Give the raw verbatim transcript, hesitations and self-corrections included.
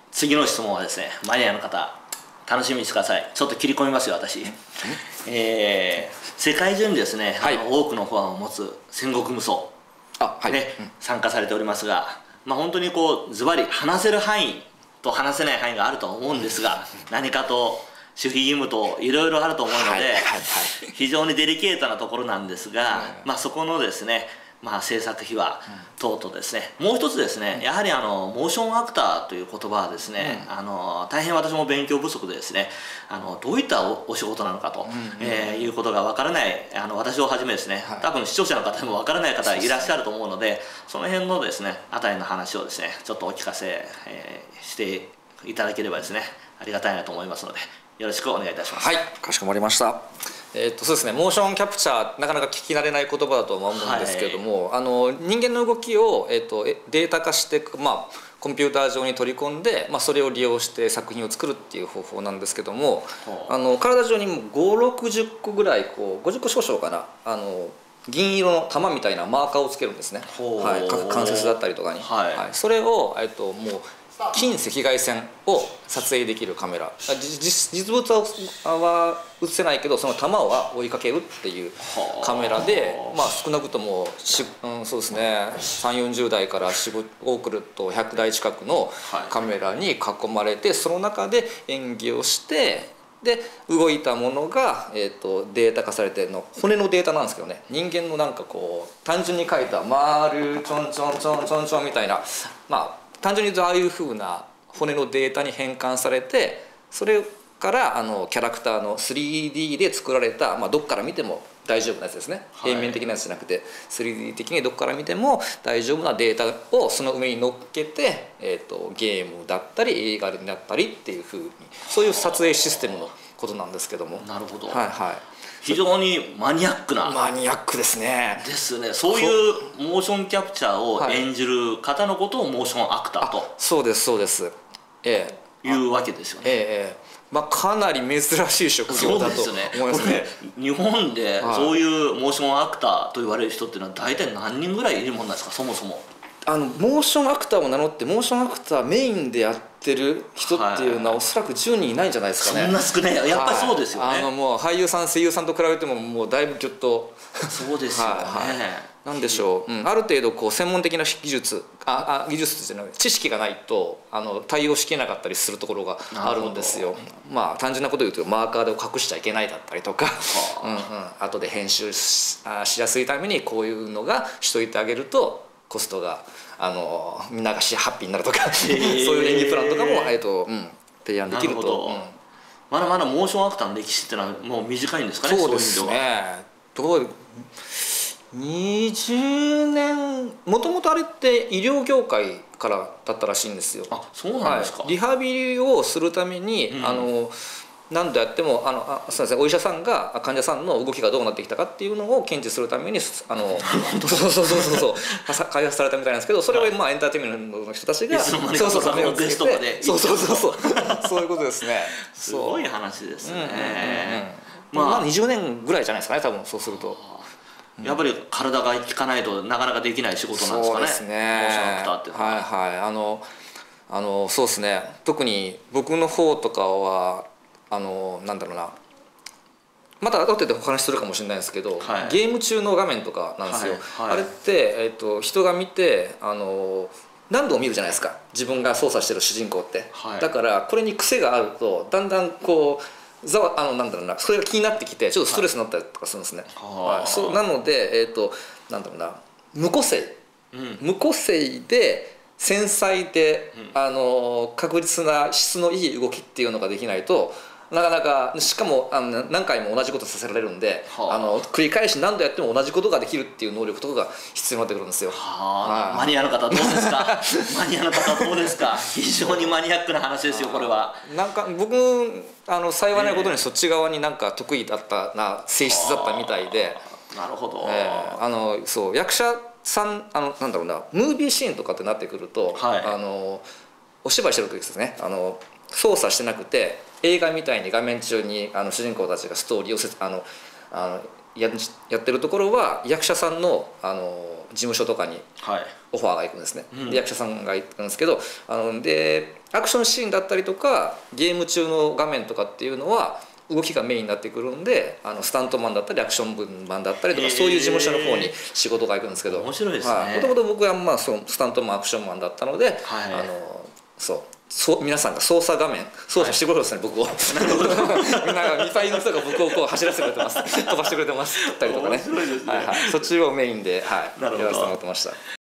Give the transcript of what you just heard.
次の質問はですね、マニアの方楽しみにしてください。ちょっと切り込みますよ私。えー、世界中にですね、はい、あの多くのファンを持つ戦国無双あ、はいねうん、参加されておりますが、まあ、本当にこうズバリ話せる範囲と話せない範囲があると思うんですが、何かと守秘義務といろいろあると思うので、非常にデリケートなところなんですが、まあ、そこのですね、まあ、制作秘話等々ですね、もう一つですね、やはりあのモーションアクターという言葉はですね、あの大変私も勉強不足でですね、あのどういったお、お仕事なのかと、えー、いうことがわからない、あの私をはじめですね、多分視聴者の方でもわからない方いらっしゃると思うので、その辺のですねあたりの話をですねちょっとお聞かせ、えー、していただければですねありがたいなと思いますので、よろしくお願いいたします。 はい、かしこまりました。えー、っとそうですね、モーションキャプチャーなかなか聞き慣れない言葉だと思うんですけれども、はい、あの人間の動きを、えー、っとデータ化して、まあ、コンピューター上に取り込んで、まあ、それを利用して作品を作るっていう方法なんですけども、あの体上にごじゅうろくじゅっこぐらいこうごじゅっこ少々かな、あの銀色の玉みたいなマーカーをつけるんですね、はい、各関節だったりとかに、はいはい、それを、えー、っともう近赤外線を撮影できるカメラ、実, 実物は映せないけどその球を追いかけるっていうカメラで、まあ、少なくとも、うん、そうですねさんじゅうよんじゅうだいから多くるとひゃくだい近くのカメラに囲まれて、その中で演技をしてで動いたものが、えー、とデータ化されての骨のデータなんですけどね、人間のなんかこう単純に描いた丸ちょんちょんちょんちょんちょんみたいな、まあ単純に言うとああいう風な骨のデータに変換されて、それからあのキャラクターの スリーディー で作られた、まあ、どっから見ても大丈夫なやつですね、はい、平面的なやつじゃなくて スリーディー 的にどっから見ても大丈夫なデータをその上に乗っけて、えーと、ゲームだったり映画になったりっていう風に、そういう撮影システムのことなんですけども。 なるほど、 はいはい、 非常にマニアックなマニアックですね。 ですね。そういうモーションキャプチャーを演じる方のことをモーションアクターと、 そうですそうです、ええ、いうわけですよね。 ええまあ、かなり珍しい職業だと思いますね。 日本でそういうモーションアクターと言われる人っていうのは大体何人ぐらいいるもんなんですか、そもそも。 あのモーションアクターを名乗ってモーションアクターメインでやってる人っていうのはおそらくじゅうにんいないんじゃないですかね。 そんな少ない、やっぱりそうですよね。 はい、あのもう俳優さん声優さんと比べてももうだいぶぎゅっとそうですよね、はいはい、 なんでしょう、うん、ある程度こう専門的な技術ああ技術じゃない知識がないとあの対応しきれなかったりするところがあるんですよ。まあ単純なこと言うとマーカーで隠しちゃいけないだったりとか、うんうん、後で編集 し, しやすいためにこういうのがしといてあげるとコストがあのみんながハッピーになるとかそういう演技プランとかも、えーとうん、提案できると。うん、 まだまだモーションアクターの歴史ってのはもう短いんですかね。 そうですね。どうにじゅうねんもともとあれって医療業界からだったらしいんですよ。 あ、そうなんですか。 はい、リハビリをするために、うん、あの何度やってもあのあそうですね、お医者さんが患者さんの動きがどうなってきたかっていうのを検知するためにあのそうそうそうそうそう開発されたみたいなんですけど、それをまあエンターテインメントの人たちがそうそうそう目をつけてそうそうそうそうそういうことですね。 すごい話ですね。 まあにじゅうねんぐらいじゃないですかね、多分そうすると。 やっぱり体が効かないとなかなかできない仕事なんですかね。そうですね。モーションアクターっていうのは。 はいはい、あのあのそうですね。特に僕の方とかはあのなんだろうな。また後でお話しするかもしれないですけど、はい、ゲーム中の画面とかなんですよ。はいはい、あれって、えーと、人が見てあの何度も見るじゃないですか。自分が操作してる主人公って。はい、だからこれに癖があるとだんだんこう。ざわあのなんだろうな、それが気になってきてちょっとストレスになったりとかするんですね。はいはい、そうなので、えーと、なんだろうな、無個性、うん、無個性で繊細で、うん、あの確実な質のいい動きっていうのができないとなかなか、しかもあの何回も同じことさせられるんで、はあ、あの繰り返し何度やっても同じことができるっていう能力とかが必要になってくるんですよ。 はあ、マニアの方どうですかマニアの方どうですか。非常にマニアックな話ですよこれは。 なんか僕あの幸いなことにそっち側になんか得意だったな性質だったみたいで。 なるほど、 えー、あのそう役者さんあのなんだろうな、ムービーシーンとかってなってくると、はい、あのお芝居してる時ですね、あの操作してなくて映画みたいに画面中にあの主人公たちがストーリーをせあのあの や, やってるところは役者さん の, あの事務所とかにオファーが行くんですね。はい、で役者さんが行くんですけど、あのでアクションシーンだったりとかゲーム中の画面とかっていうのは動きがメインになってくるんで、あのスタントマンだったりアクションマンだったりとかそういう事務所の方に仕事が行くんですけど、 面白いですね。 もともと僕はまあそのスタントマンアクションマンだったので、はい、あのそうそう皆さんが操作画面操作してくれるんですね、はい、僕をみんなにさいの人が僕をこう走らせてくれてます飛ばしてくれてますったりとかね、はいはい、そっちをメインで、はい、やらせてもらってました。